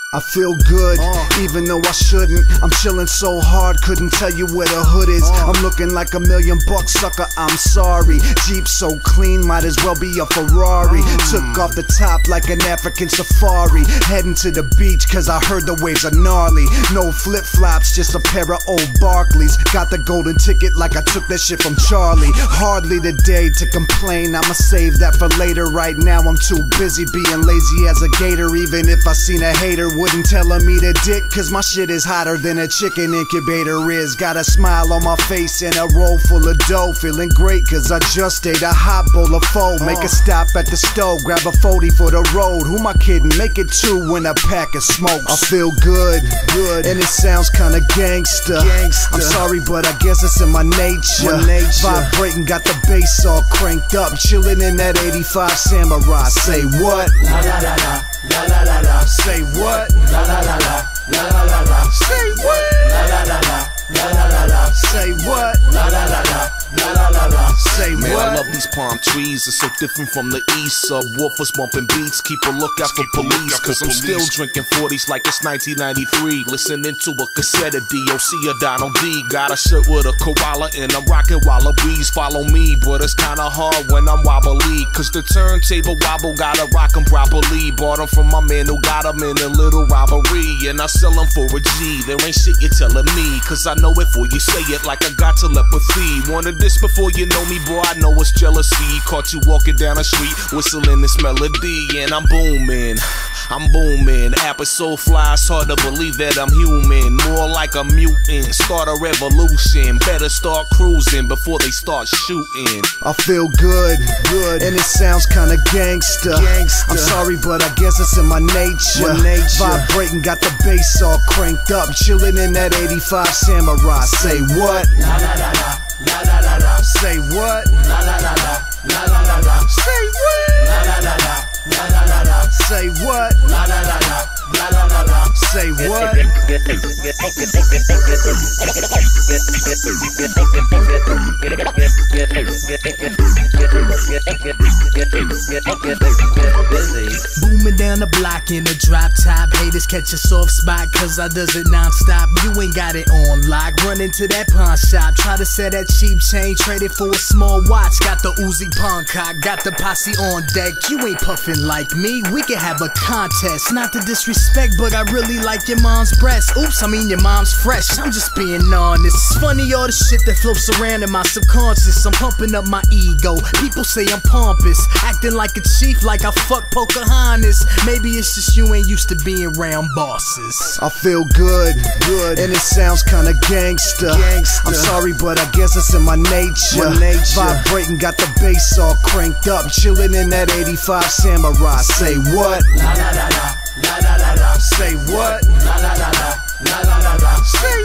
I feel good, even though I shouldn't. I'm chillin' so hard, couldn't tell you where the hood is. I'm looking like $1,000,000, sucker, I'm sorry. Jeep so clean, might as well be a Ferrari. Took off the top like an African safari. Heading to the beach, cause I heard the waves are gnarly. No flip-flops, just a pair of old Barclays. Got the golden ticket like I took that shit from Charlie. Hardly the day to complain, I'ma save that for later. Right now I'm too busy being lazy as a gator. Even if I seen a hater, wouldn't tell me to dick, cause my shit is hotter than a chicken incubator is. Got a smile on my face and a roll full of dough. Feeling great cause I just ate a hot bowl of pho. Make a stop at the stove, grab a 40 for the road. Who am I kidding? Make it 2 when a pack of smokes. I feel good, and it sounds kinda gangsta. I'm sorry but I guess it's in my nature. Vibrating, got the bass all cranked up. Chillin' in that 85 Samurai. Say what? La la la la. La la la la. Say what? La la la la. La la la la. Say what? La la la la. La la la la. Say what? La la la la. La la la la. Say what? Man, I love these palm trees. It's so different from the east. Subwoofers bumping beats. Keep a lookout for police. Cause I'm still drinking 40s like it's 1993. Listening to a cassette of DOC or Donald D. Got a shirt with a koala and I'm rocking wallabies. Follow me, but it's kinda hard when I'm wobbly. Cause the turntable wobble, gotta rock 'em properly. Bought 'em from my man who got 'em in a little robbery. And I sell 'em for a G. There ain't shit you're telling me. Cause I know it before you say it like I got telepathy. Wanted this before you know me, boy, I know it's jealousy. Caught you walking down the street, whistling this melody. And I'm booming. App is so fly, it's hard to believe that I'm human. More like a mutant, start a revolution. Better start cruising before they start shooting. I feel good, and it sounds kinda gangsta. I'm sorry but I guess it's in my nature. Vibrating, got the bass all cranked up. Chillin' in that 85 Samurai. Say what? La la la la. La la la la. Say what? La la la la. La la la la. Say what? La la la la. La la la la. Say what? La la la la. La la la la. Say what? Booming down the block in a drop top. Haters catch a soft spot cause I does it non-stop. You ain't got it on lock. Run into that pawn shop. Try to sell that cheap chain. Trade it for a small watch. Got the Uzi pawn cock. Got the posse on deck. You ain't puffin' like me. We can have a contest. Not to disrespect but I really like your mom's breast. Oops, I mean your mom's fresh. I'm just being honest. It's funny all the shit that floats around in my subconscious. I'm pumping up my ego. People say I'm pompous. Acting like a chief like I fuck Pocahontas. Maybe it's just you ain't used to being around bosses. I feel good, and it sounds kinda gangsta. I'm sorry but I guess it's in my nature. Vibrating, got the bass all cranked up. Chillin' in that 85 Samurai. Say what? La la la la. La la la la. Say what? La la la la. La la la la. Say